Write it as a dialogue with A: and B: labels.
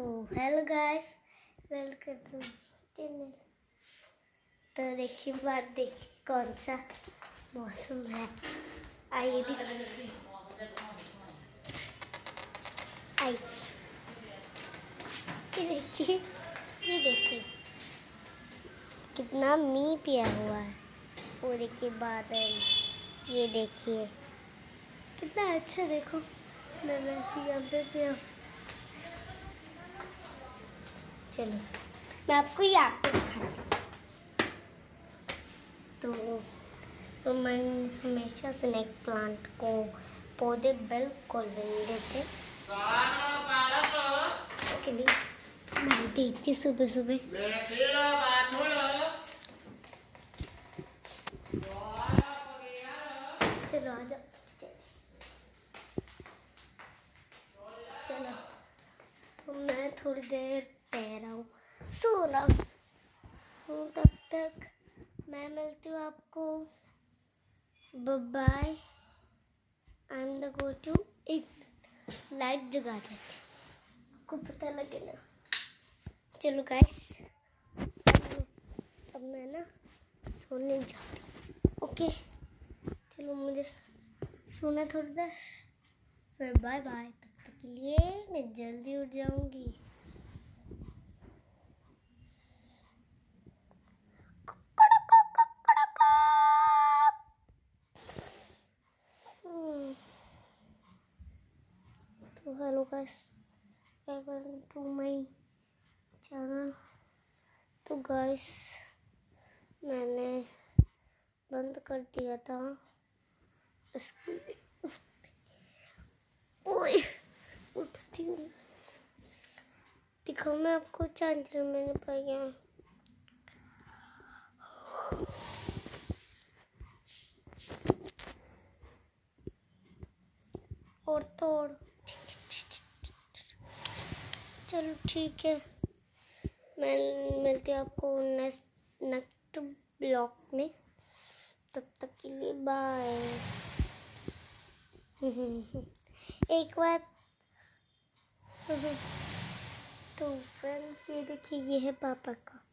A: तो hello guys, welcome to channel. तो देखिए कौन सा मौसम है। आइए ये देखिए कितना मींह पिया हुआ है। वो देखिए बादल, ये देखिए कितना अच्छा। देखो मैं वैसे यहाँ पे पिया। चलो मैं आपको यहाँ पे दिखाती हूँ। तो मैं हमेशा स्नेक प्लांट को पौधे बिल्कुल नहीं देते। इसके लिए मैं देती सुबह सुबह। चलो आ जाओ। चलो तो मैं थोड़ी देर ठहरा सो रहा हूँ। तब तक मैं मिलती हूँ आपको। बाय। आई एम द गो टू। एक लाइट जगा देती, आपको पता लगे ना। चलो गाइस, अब मैं ना सोने जा रही हूँ। ओके चलो, मुझे सोना थोड़ा सा, फिर बाय बाय। तब तक के लिए मैं जल्दी उठ जाऊंगी। तो hello guys, welcome to my channel. तो गाइस मैंने बंद कर दिया था ओए उठती हूँ। दिखाओ मैं आपको चार्जर मैंने पाया। और तोड़। चलो ठीक है, मैं मिलती हूँ आपको नेक्स्ट ब्लॉग में। तब तक के लिए बाय। एक बात तो फ्रेंड्स, ये देखिए, ये है पापा का